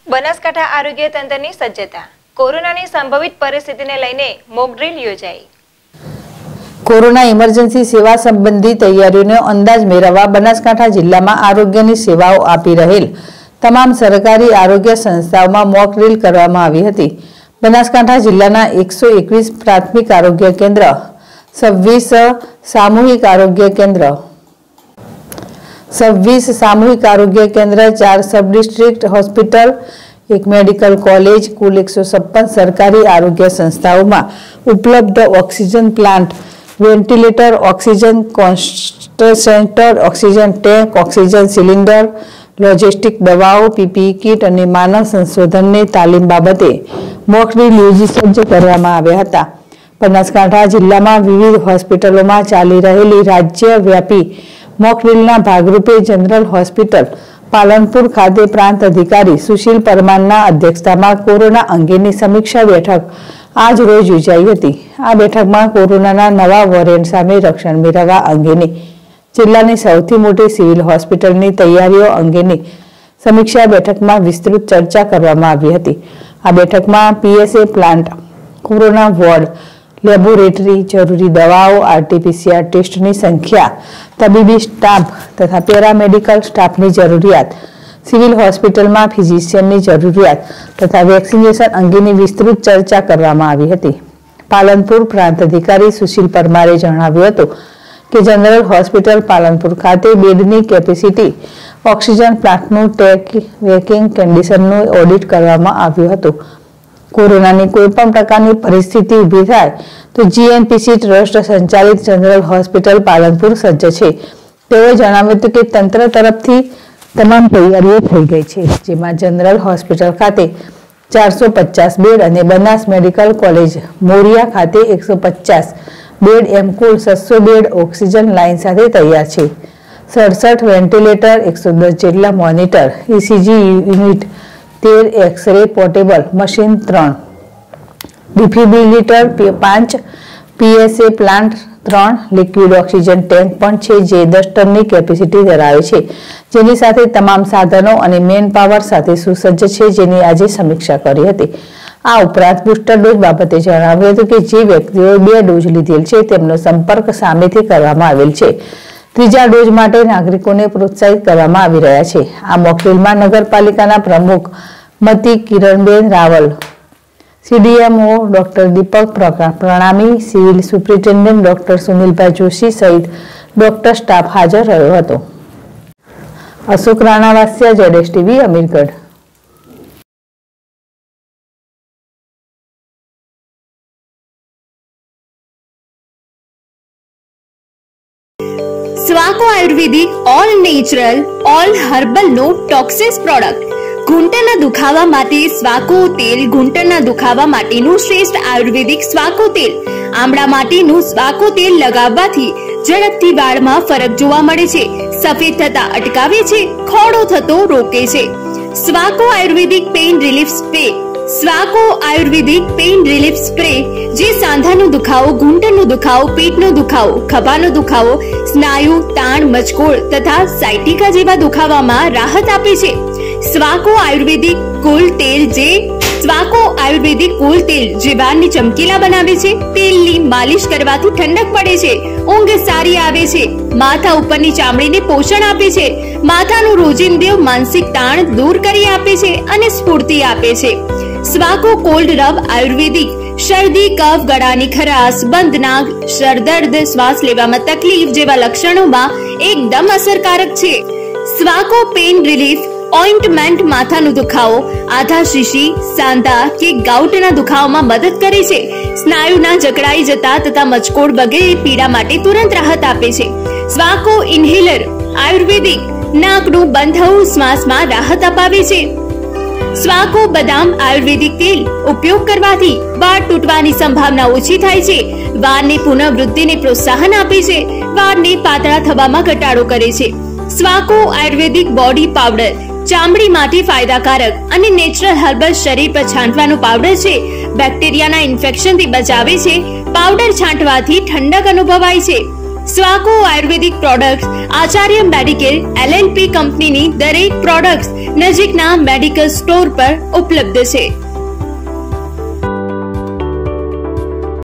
બનાસકાંઠા આરોગ્ય તંત્રની સજ્જતા, કોરોનાની સંભવિત પરિસ્થિતિને લઈને મોક ડ્રીલ યોજાઈ। કોરોના ઇમરજન્સી સેવા સંબંધી તૈયારીઓનો અંદાજ મેળવવા બનાસકાંઠા જિલ્લામાં આરોગ્યની સેવાઓ આપી રહેલ તમામ સરકારી આરોગ્ય સંસ્થાઓમાં મોક ડ્રીલ કરવામાં આવી હતી। બનાસકાંઠા જિલ્લાના 121 પ્રાથમિક આરોગ્ય કેન્દ્ર, 26 સામૂહિક આરોગ્ય કેન્દ્ર, 26 સામૂહિક આરોગ્ય કેન્દ્ર, 4 sub district hospital, 1 medical college, કુલ 156 સરકારી આરોગ્ય સંસ્થાઓમાં ઉપલબ્ધ oxygen plant, ventilator, oxygen concentrator, oxygen tank, oxygen cylinder, logistic દવાઓ, પીપીઈ કિટ અને માનવ સંશોધનની તાલીમ બાબતે મોક ડ્રીલ યોજી સજ્જ કરવામાં આવ્યા હતા। બનાસકાંઠા જિલ્લામાં વિવિધ હોસ્પિટલોમાં ચાલી રહેલી રાજ્યવ્યાપી મોક ડ્રીલના ભાગરૂપે જનરલ હોસ્પિટલ પાલનપુર ખાતે પ્રાંત અધિકારી સુશીલ પરમારના અધ્યક્ષતામાં કોરોના અંગેની સમીક્ષા બેઠક આજ રોજ યોજાઈ હતી। આ બેઠકમાં કોરોનાના નવા વેરિયન્ટ સામે રક્ષણ મેળવવા અંગેની જિલ્લાની સૌથી મોટી સિવિલ હોસ્પિટલની તૈયારીઓ અંગેની સમીક્ષા બેઠકમાં વિસ્તૃત ચર્ચા કરવામાં આવી હતી। આ બેઠકમાં PSA plant, corona ward, laboratory, જરૂરી દવાઓ, આરટીપીસીઆર ટેસ્ટની સંખ્યા, તબીબી સ્ટાફ તથા પેરામેડિકલ સ્ટાફની જરૂરિયાત, સિવિલ હોસ્પિટલમાં ફિઝિશિયનની જરૂરિયાત તથા વેક્સિનેશન અંગેની વિસ્તૃત ચર્ચા કરવામાં આવી હતી। પાલનપુર પ્રાંત અધિકારી સુશીલ પરમારે જણાવ્યું હતું કે જનરલ હોસ્પિટલ પાલનપુર ખાતે બેડની કેપેસિટી, ઓક્સિજન પ્લાન્ટનું વર્કિંગ કન્ડિશનનું ઓડિટ કરવામાં આવ્યું હતું। કોરોનાની કોઈપણ પ્રકારની પરિસ્થિતિ ઊભી થાય તો જીએનપીસી ટ્રસ્ટ સંચાલિત જનરલ હોસ્પિટલ પાલનપુર સજ્જ છે। તેઓએ જણાવ્યું હતું કે તંત્ર તરફથી તમામ તૈયારીઓ થઈ ગઈ છે, જેમાં જનરલ હોસ્પિટલ ખાતે 450 બેડ અને બનાસ મેડિકલ કોલેજ મોરિયા ખાતે 150 બેડ એમ કુલ 600 બેડ ઓક્સિજન લાઇન સાથે તૈયાર છે। 67 વેન્ટિલેટર, 110 જેટલા monitor, ECG unit, 13 x-ray portable machine, 3 defibrillator, 5 PSA plant, 3 liquid oxygen tank પણ છે, જે 10 ટનની કેપેસિટી ધરાવે છે, જેની સાથે તમામ સાધનો અને મેન પાવર સાથે સુસજ્જ છે, જેની આજે સમીક્ષા કરી હતી। આ ઉપરાંત બુસ્ટર ડોઝ બાબતે જણાવ્યું હતું કે જે વ્યક્તિઓએ 2 ડોઝ લીધેલ છે તેમનો સંપર્ક સામેથી કરવામાં આવેલ છે। ત્રીજા ડોઝ માટે નાગરિકોને પ્રોત્સાહિત કરવામાં આવી રહ્યા છે। આ મોક ડ્રીલમાં નગરપાલિકાના પ્રમુખ મતી Kiranben Raval, CDMO doctor Deepak Pranami, civil superintendent doctor Sunilbhai Joshi સહિત ડોક્ટર સ્ટાફ હાજર રહ્યો હતો। અશોક રાણાવાસિયા, જેડેશ TV, Amirgadh. Swako ayurvedic all natural all herbal no toxins product. ઘૂંટણના દુખાવા માટે સ્વાકો તેલ, ઘૂંટણના દુખાવા માટેનું શ્રેષ્ઠ આયુર્વેદિક સ્વાકો તેલ, આમળા માટેનું સ્વાકો તેલ લગાવવાથી ઝડપથી વાળમાં ફરક જોવા મળે છે, સફેદ થતા અટકાવે છે, ખોડો થતો રોકે છે। Swako ayurvedic pain relief spray. Swako ayurvedic pain relief spray જે સાંધાનો દુખાવો, ઘૂંટણનો દુખાવો, પેટનો દુખાવો, ખભાનો દુખાવો, સ્નાયુ તાણ, મચકોડ તથા સાયટિકા જેવા દુખાવામાં રાહત આપે છે। સ્વાકો આયુર્વેદિક કુલ તેલ જે વાળને ચમકીલા બનાવે છે। તેલની માલિશ કરવાથી ઠંડક પડે છે, ઊંઘ સારી આવે છે, માથા ઉપરની ચામડીને પોષણ આપે છે, માથાનું રોજિંદુ માનસિક તાણ દૂર કરી આપે છે અને સ્ફૂર્તિ આપે છે। સ્વાકો કોલ્ડ રબ આયુર્વેદિક શરદી, કફ, ગળાની ખરાશ, બંધ નાક, સરદર્દ, શ્વાસ લેવામાં તકલીફ જેવા લક્ષણોમાં એકદમ અસરકારક છે। સ્વાકો પેઇન રિલીફ ઓઇન્ટમેન્ટ માથાનો દુખાવો, આધા શીશી, સાંધા કે ગાઉટના દુખાવામાં મદદ કરે છે, સ્નાયુના જકડાઈ જતા તથા મચકોડ વગેરે પીડા માટે તુરંત રાહત આપે છે। સ્વાકો ઇન્હેલર આયુર્વેદિક નાકનું બંધાવું શ્વાસમાં રાહત અપાવે છે। સ્વાકો બદામ આયુર્વેદિક તેલ ઉપયોગ કરવાથી વાળ તૂટવાની સંભાવના ઓછી થાય છે, વાળની પુનઃવૃદ્ધિને પ્રોત્સાહન આપે છે, વાળને પાતળા થવામાં ઘટાડો કરે છે। સ્વાકો આયુર્વેદિક બોડી પાવડર ચામડી માટે ફાયદાકારક અને નેચરલ હર્બલ શરીર પર છાંટવાનો પાવડર છે, બેક્ટેરિયાના ઇન્ફેક્શનથી બચાવે છે, પાવડર છાંટવાથી ઠંડક અનુભવાય છે। Swako ayurvedic products, Acharya medicare LLP કંપનીની દરેક પ્રોડક્ટ્સ નજીકના મેડિકલ સ્ટોર પર ઉપલબ્ધ છે।